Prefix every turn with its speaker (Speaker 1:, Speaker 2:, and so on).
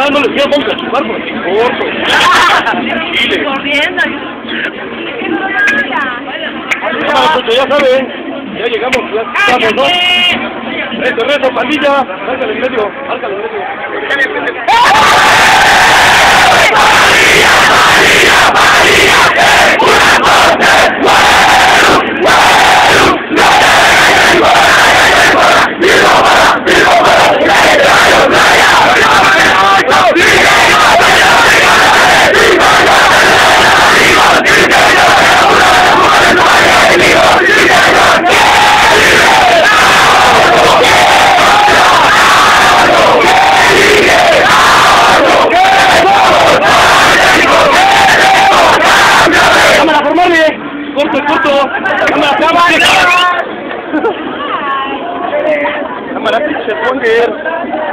Speaker 1: no les quiero vamos a chupar por aquí, corto. Chile.
Speaker 2: Corriendo.
Speaker 1: Ya saben, ya llegamos, ya estamos, ¿no? Reto, pandilla, sálgale en medio, sálgale en medio. Corto, cámara, pinche Swanger.